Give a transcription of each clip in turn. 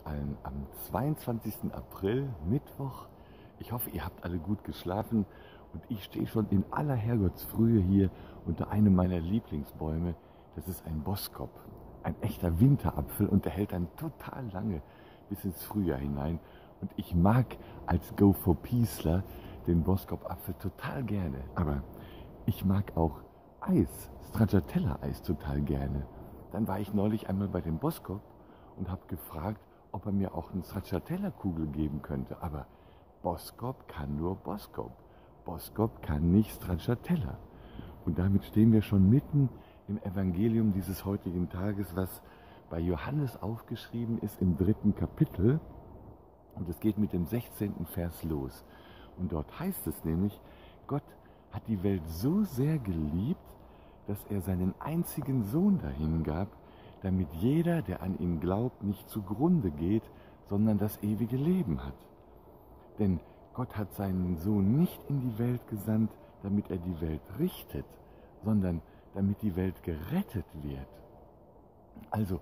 euch allen am 22. April, Mittwoch. Ich hoffe, ihr habt alle gut geschlafen und ich stehe schon in aller Herrgottsfrühe hier unter einem meiner Lieblingsbäume. Das ist ein Boskop, ein echter Winterapfel und der hält dann total lange bis ins Frühjahr hinein. Und ich mag als Go-for-Peaceler den Boskop-Apfel total gerne. Aber ich mag auch Eis, Stracciatella-Eis total gerne. Dann war ich neulich einmal bei dem Boskop und habe gefragt, ob er mir auch eine Stracciatella-Kugel geben könnte. Aber Boskop kann nur Boskop. Boskop kann nicht Stracciatella. Und damit stehen wir schon mitten im Evangelium dieses heutigen Tages, was bei Johannes aufgeschrieben ist im 3. Kapitel. Und es geht mit dem 16. Vers los. Und dort heißt es nämlich, Gott hat die Welt so sehr geliebt, dass er seinen einzigen Sohn dahingab, damit jeder, der an ihn glaubt, nicht zugrunde geht, sondern das ewige Leben hat. Denn Gott hat seinen Sohn nicht in die Welt gesandt, damit er die Welt richtet, sondern damit die Welt gerettet wird. Also,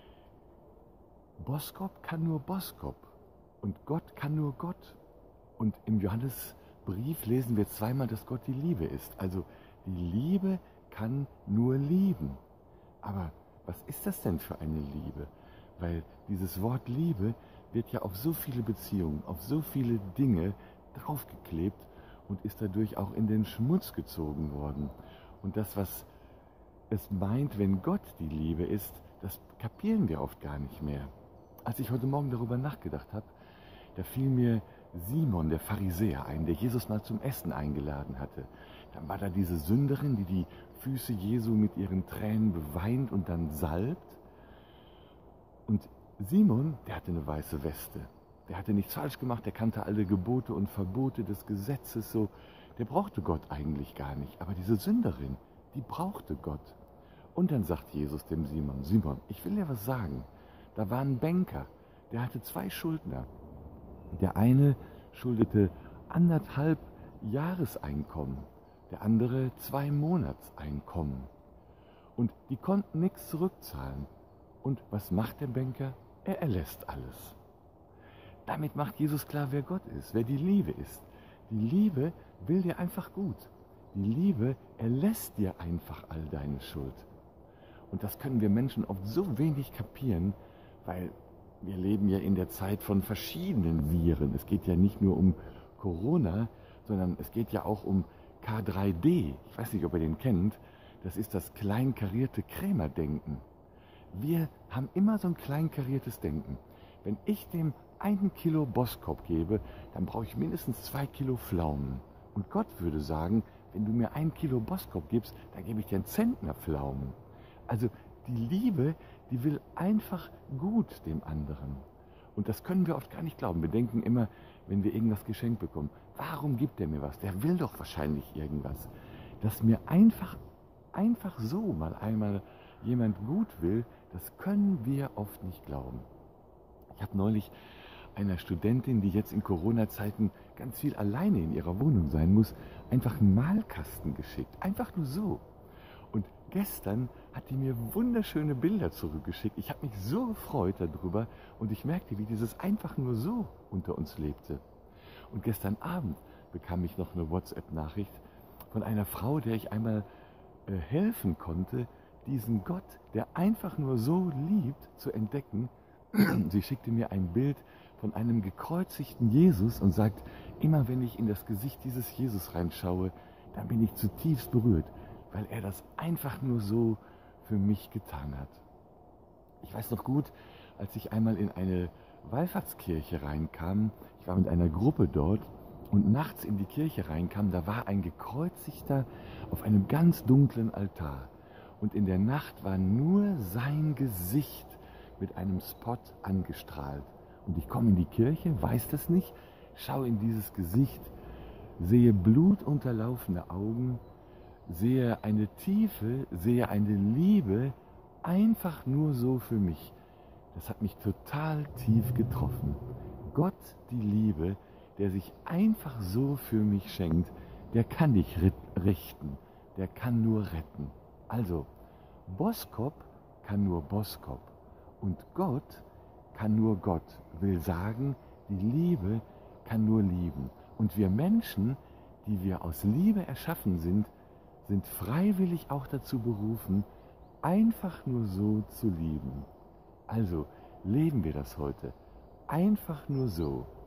Boskop kann nur Boskop und Gott kann nur Gott. Und im Johannesbrief lesen wir zweimal, dass Gott die Liebe ist. Also, die Liebe kann nur lieben. Aber was ist das denn für eine Liebe? Weil dieses Wort Liebe wird ja auf so viele Beziehungen, auf so viele Dinge draufgeklebt und ist dadurch auch in den Schmutz gezogen worden. Und das, was es meint, wenn Gott die Liebe ist, das kapieren wir oft gar nicht mehr. Als ich heute Morgen darüber nachgedacht habe, da fiel mir Simon, der Pharisäer, ein, der Jesus mal zum Essen eingeladen hatte. Dann war da diese Sünderin, die die Füße Jesu mit ihren Tränen beweint und dann salbt. Und Simon, der hatte eine weiße Weste. Der hatte nichts falsch gemacht, der kannte alle Gebote und Verbote des Gesetzes so. Der brauchte Gott eigentlich gar nicht. Aber diese Sünderin, die brauchte Gott. Und dann sagt Jesus dem Simon, Simon, ich will dir was sagen. Da war ein Banker, der hatte 2 Schuldner. Der eine schuldete 1,5 Jahreseinkommen, der andere 2 Monatseinkommen. Und die konnten nichts zurückzahlen. Und was macht der Banker? Er erlässt alles. Damit macht Jesus klar, wer Gott ist, wer die Liebe ist. Die Liebe will dir einfach gut. Die Liebe erlässt dir einfach all deine Schuld. Und das können wir Menschen oft so wenig kapieren, weil wir leben ja in der Zeit von verschiedenen Viren. Es geht ja nicht nur um Corona, sondern es geht ja auch um K3D. Ich weiß nicht, ob ihr den kennt. Das ist das kleinkarierte Krämerdenken. Wir haben immer so ein kleinkariertes Denken. Wenn ich dem 1 Kilo Boskop gebe, dann brauche ich mindestens 2 Kilo Pflaumen. Und Gott würde sagen, wenn du mir 1 Kilo Boskop gibst, dann gebe ich dir einen Zentner Pflaumen. Also die Liebe, die will einfach gut dem anderen. Und das können wir oft gar nicht glauben. Wir denken immer, wenn wir irgendwas geschenkt bekommen, warum gibt er mir was? Der will doch wahrscheinlich irgendwas. Dass mir einfach so mal einmal jemand gut will, das können wir oft nicht glauben. Ich habe neulich einer Studentin, die jetzt in Corona-Zeiten ganz viel alleine in ihrer Wohnung sein muss, einfach einen Malkasten geschickt. Einfach nur so. Und gestern hat die mir wunderschöne Bilder zurückgeschickt. Ich habe mich so gefreut darüber und ich merkte, wie dieses einfach nur so unter uns lebte. Und gestern Abend bekam ich noch eine WhatsApp-Nachricht von einer Frau, der ich einmal helfen konnte, diesen Gott, der einfach nur so liebt, zu entdecken. Sie schickte mir ein Bild von einem gekreuzigten Jesus und sagt, immer wenn ich in das Gesicht dieses Jesus reinschaue, dann bin ich zutiefst berührt, weil er das einfach nur so für mich getan hat. Ich weiß noch gut, als ich einmal in eine Wallfahrtskirche reinkam, ich war mit einer Gruppe dort und nachts in die Kirche reinkam, da war ein Gekreuzigter auf einem ganz dunklen Altar. Und in der Nacht war nur sein Gesicht mit einem Spot angestrahlt. Und ich komme in die Kirche, weiß das nicht, schaue in dieses Gesicht, sehe blutunterlaufene Augen, sehe eine Tiefe, sehe eine Liebe, einfach nur so für mich. Das hat mich total tief getroffen. Gott, die Liebe, der sich einfach so für mich schenkt, der kann nicht richten, der kann nur retten. Also, Boskop kann nur Boskop und Gott kann nur Gott, will sagen, die Liebe kann nur lieben. Und wir Menschen, die wir aus Liebe erschaffen sind, sind freiwillig auch dazu berufen, einfach nur so zu lieben. Also leben wir das heute. Einfach nur so.